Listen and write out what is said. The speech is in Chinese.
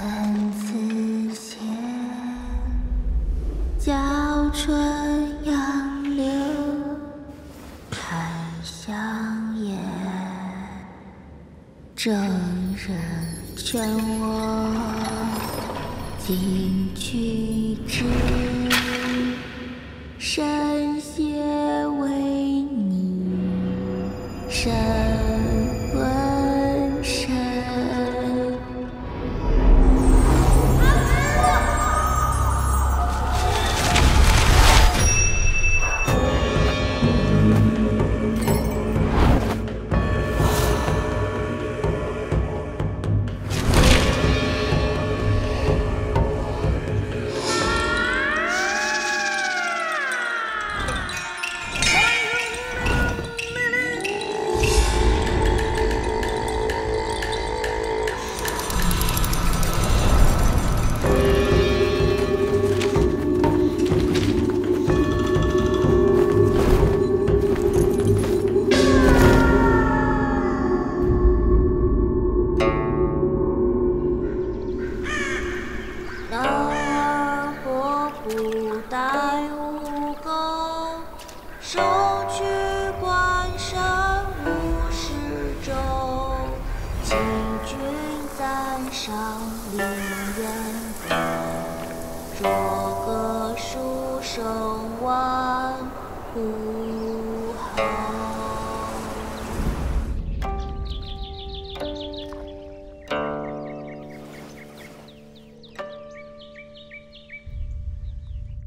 参差线，娇春杨柳看香颜。正人劝我进去之，神邪为你身纹身。男儿何不带武功，收取官身无事中。请君暂上凌烟阁，若个书生万户。